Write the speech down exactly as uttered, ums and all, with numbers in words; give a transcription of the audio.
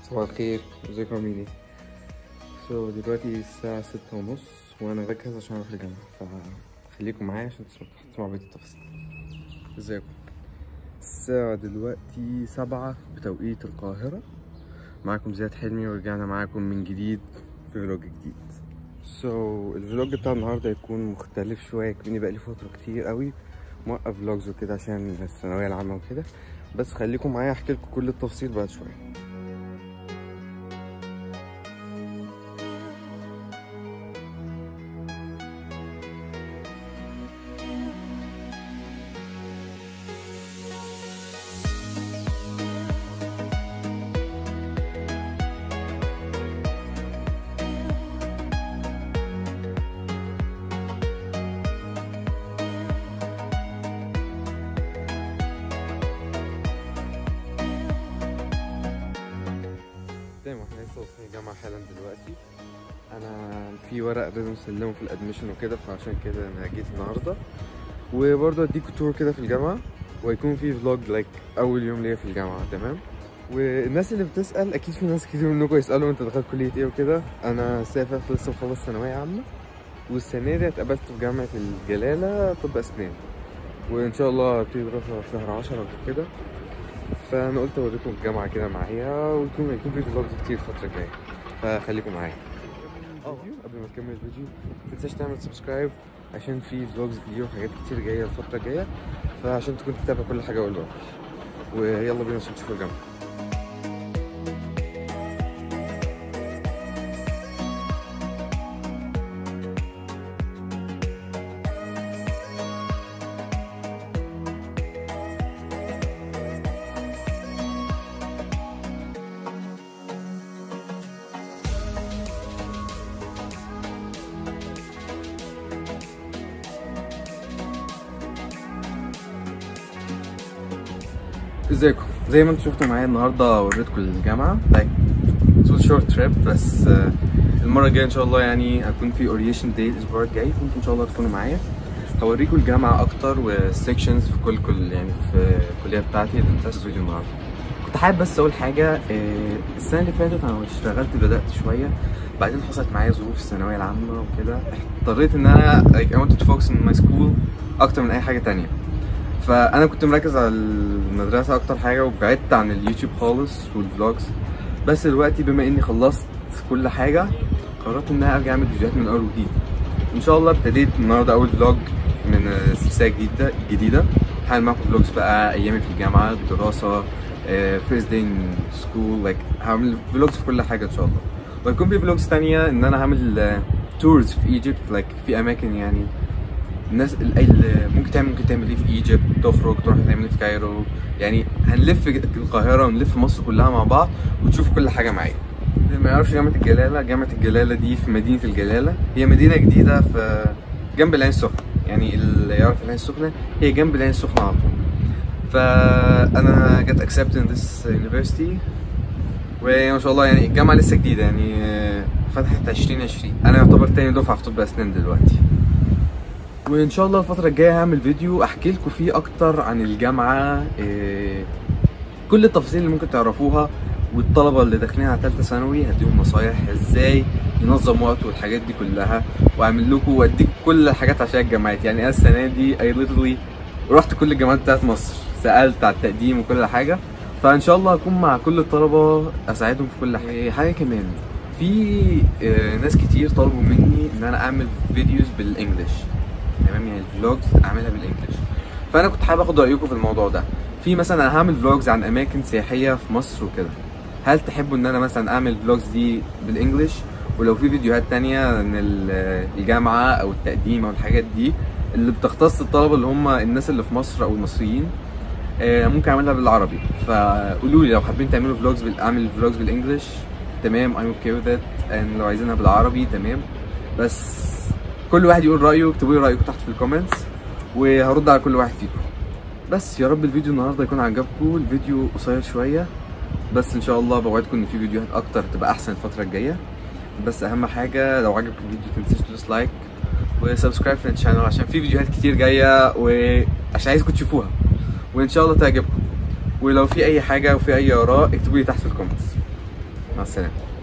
صباح الخير، ازيكم عاملين ايه؟ سو دلوقتي الساعة ستة ونص وانا مركز عشان اروح الجامعة، فخليكم معايا عشان تسمعوا بقية التفاصيل. ازيكم؟ الساعة دلوقتي سبعة بتوقيت القاهرة. معاكم زياد حلمي ورجعنا معاكم من جديد في فلوج جديد. سو so, الفلوج بتاع النهاردة هيكون مختلف شوية، كمني بقالي فترة كتير قوي موقف فلوجز وكده عشان الثانوية العامة وكده، بس خليكم معايا احكي لكم كل التفاصيل بعد شوية. واحنا لسه واصلين الجامعة حالا دلوقتي. انا في ورق لازم اسلمه في الادميشن وكده، فعشان كده انا جيت النهارده وبرضه اديكوا تور كده في الجامعة، وهيكون في فلوج لايك اول يوم ليا في الجامعة. تمام. والناس اللي بتسأل، اكيد في ناس كتير منكم يسألوا انت دخلت كلية ايه وكده. انا سافر لسه مخلص ثانوية عامة، والسنة دي اتقابلت في جامعة الجلالة طب اسنان، وان شاء الله هبتدي دراسة في شهر عشرة وكده. فانا قلت اوريكم الجامعه كده معايا، ويكون هيكون في فلوجز كتير الفتره الجايه، فخليكم معايا. اه قبل ما نكمل الفيديو متنساش تعمل سبسكرايب عشان في فلوجز كتير وحاجات كتير جايه الفتره الجايه، فعشان تكون تتابع كل حاجه اول باول. ويلا بينا عشان نشوف الجامعه. ازيكم؟ زي ما انتم شفتوا معايا النهارده وريتكم الجامعه لايك تو شورت تريب، بس المره الجايه ان شاء الله يعني هكون في اورينتيشن داي الاسبوع الجاي، ممكن ان شاء الله تكونوا معايا. هوريكم الجامعه اكتر والسكشنز في كل كل يعني في الكليه بتاعتي اللي انتهت الفيديو النهارده. كنت حابب بس اقول حاجه، السنه اللي فاتت انا اشتغلت بدات شويه، بعدين حصلت معايا ظروف الثانويه العامه وكده، اضطريت ان انا like I wanted to focus on my school اكتر من اي حاجه تانية. فانا كنت مركز على المدرسه اكتر حاجه، وبعدت عن اليوتيوب خالص والفلوجز. بس دلوقتي بما اني خلصت كل حاجه، قررت ان انا ارجع اعمل فيديوهات من اول وجديد. ان شاء الله ابتديت النهارده اول فلوج من سلسله جديده جديده هعمل معاكم فلوجز بقى ايامي في الجامعه، الدراسه، فيرست داي ان سكول، لايك هعمل فلوجز في كل حاجه ان شاء الله. وهيكون في فلوجز ثانيه ان انا هعمل تورز في ايجيبت، لايك في اماكن يعني الناس اللي ممكن تعمل ممكن تعمل ايه في ايجيبت، تخرج تروح تعمل ايه في كايرو، يعني هنلف القاهره ونلف مصر كلها مع بعض وتشوفوا كل حاجه معايا. اللي ما يعرفش جامعه الجلاله، جامعه الجلاله دي في مدينه الجلاله، هي مدينه جديده في جنب العين السخنه، يعني اللي يعرف العين السخنه هي جنب العين السخنه على طول. فانا جت اكسبت ان ذس يونيفرسيتي، وما شاء الله يعني الجامعه لسه جديده، يعني فتحت عشرين عشرين، انا يعتبر تاني دفعه في طب اسنان دلوقتي. وان شاء الله الفتره الجايه هعمل فيديو احكي لكم فيه اكتر عن الجامعه، إيه كل التفاصيل اللي ممكن تعرفوها، والطلبه اللي داخلين على ثالثه ثانوي هديهم نصايح ازاي ينظم وقته والحاجات دي كلها، واعمل لكم واديكم كل الحاجات عشان الجامعات. يعني انا السنه دي اي ليترلي رحت كل الجامعات بتاعت مصر، سالت على التقديم وكل حاجه، فان شاء الله هكون مع كل الطلبه اساعدهم في كل حاجه. حاجه كمان، في إيه ناس كتير طلبوا مني ان انا اعمل فيديوز بالانجلش، تمام، يعني الفلوجز اعملها بالانجلش. فانا كنت حابب اخد رايكم في الموضوع ده. في مثلا انا هعمل فلوجز عن اماكن سياحيه في مصر وكده، هل تحبوا ان انا مثلا اعمل فلوجز دي بالانجلش؟ ولو في فيديوهات تانية عن الجامعه او التقديم او الحاجات دي اللي بتختص الطلبه اللي هم الناس اللي في مصر او المصريين، ممكن اعملها بالعربي. فقولوا لي لو حابين تعملوا فلوجز بال... اعمل فلوجز بالانجلش، تمام، I'm okay with it. and لو عايزينها بالعربي تمام، بس كل واحد يقول رايه، اكتبوا لي رايكم تحت في الكومنتس وهرد على كل واحد فيكم. بس يا رب الفيديو النهارده يكون عجبكم. الفيديو قصير شويه، بس ان شاء الله بوعدكم ان في فيديوهات اكتر تبقى احسن الفتره الجايه. بس اهم حاجه لو عجبك الفيديو متنساش تدوس لايك وسبسكرايب في الشانل، عشان في فيديوهات كتير جايه وعشان عايزكم تشوفوها وان شاء الله تعجبكم. ولو في اي حاجه وفي اي اراء اكتبوا لي تحت في الكومنتس. مع السلامه.